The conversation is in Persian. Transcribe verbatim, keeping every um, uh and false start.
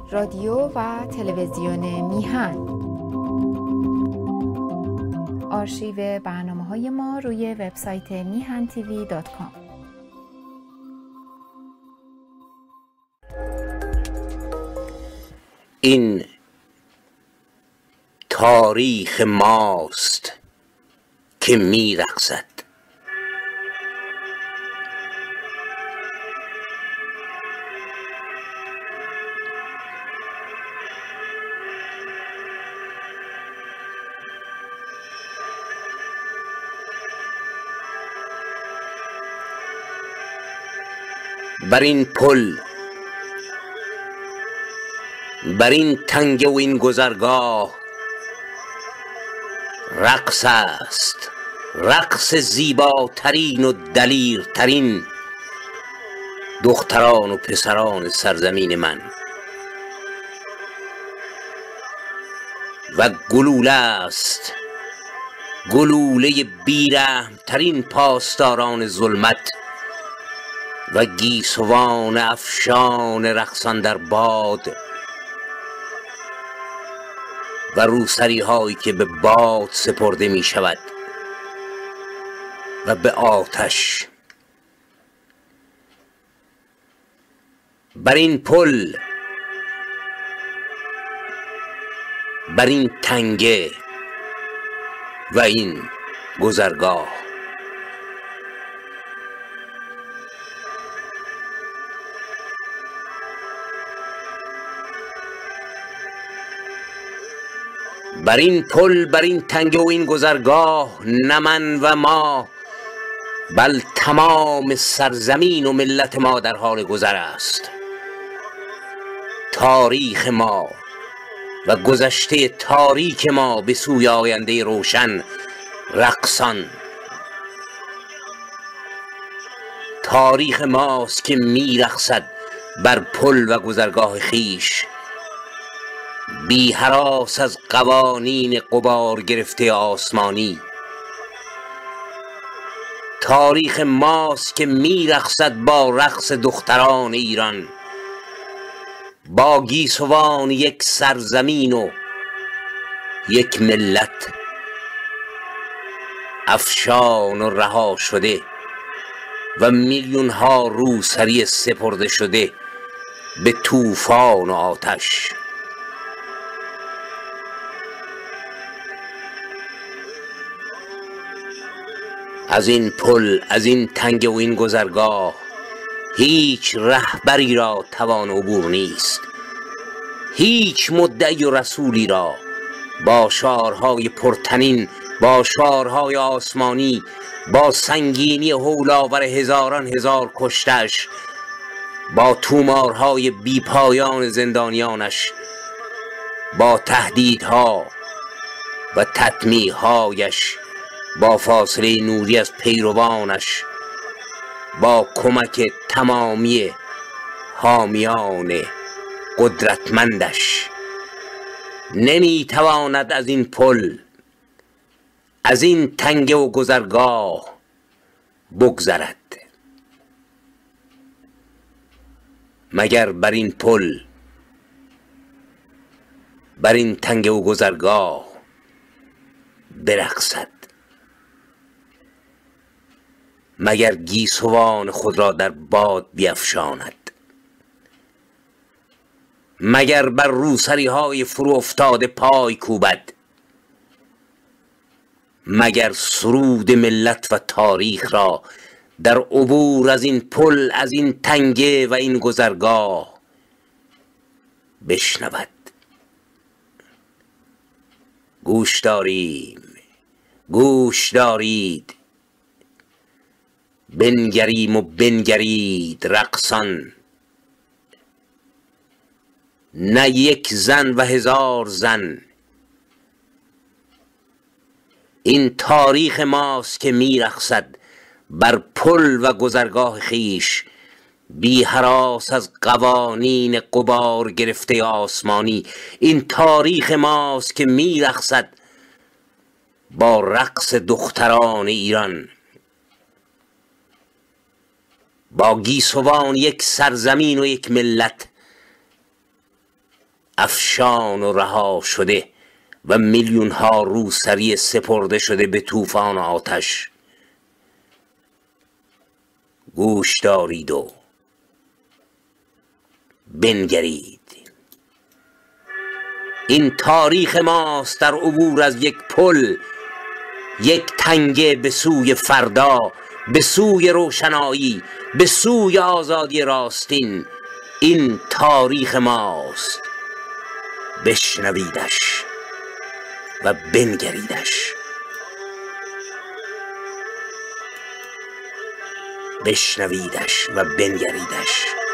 رادیو و تلویزیون میهن. آرشیو برنامه‌های ما روی وبسایت میهن تیوی دات کام. این تاریخ ماست که میرقصد. بر این پل، بر این تنگه و این گذرگاه رقص است، رقص زیباترین و دلیرترین دختران و پسران سرزمین من. و گلوله است، گلوله بیرحمترین پاسداران ظلمت و گیسوان افشان رقصان در باد و روسری هایی که به باد سپرده می شود و به آتش. بر این پل، بر این تنگه و این گذرگاه بر این پل، بر این تنگه و این گذرگاه نه من و ما بل تمام سرزمین و ملت ما در حال گذر است. تاریخ ما و گذشته تاریک ما به سوی آینده روشن رقصان. تاریخ ماست که میرقصد بر پل و گذرگاه خیش، بی هراس از قوانین غبار گرفته آسمانی. تاریخ ماست که میرقصد با رقص دختران ایران، با گیسوان یک سرزمین و یک ملت افشان و رها شده و میلیون ها روسری سپرده شده به طوفان و آتش. از این پل، از این تنگه و این گذرگاه هیچ رهبری را توان عبور نیست، هیچ مدعی و رسولی را با شعارهای پرتنین، با شعارهای آسمانی، با سنگینی هولاور هزاران هزار کشتش، با تومارهای بی پایان زندانیانش، با تهدیدها و تطمیعهایش، با فاصله نوری از پیروانش، با کمک تمامی حامیان قدرتمندش نمیتواند از این پل، از این تنگه و گذرگاه بگذرد، مگر بر این پل، بر این تنگه و گذرگاه برقصد، مگر گیسوان خود را در باد بیفشاند، مگر بر روسری های فرو افتاده پای کوبد، مگر سرود ملت و تاریخ را در عبور از این پل، از این تنگه و این گذرگاه بشنود. گوش داریم، گوش دارید، بنگریم و بنگرید رقصان، نه یک زن و هزار زن. این تاریخ ماست که میرقصد بر پل و گذرگاه خیش، بی هراس از قوانین غبار گرفته آسمانی. این تاریخ ماست که میرقصد با رقص دختران ایران، با گیسوان یک سرزمین و یک ملت افشان و رها شده و میلیون ها روسری سپرده شده به طوفان و آتش. گوش دارید و بنگرید. این تاریخ ماست در عبور از یک پل، یک تنگه به سوی فردا، به سوی روشنایی، به سوی آزادی راستین. این تاریخ ماست. بشنویدش و بنگریدش. بشنویدش و بنگریدش.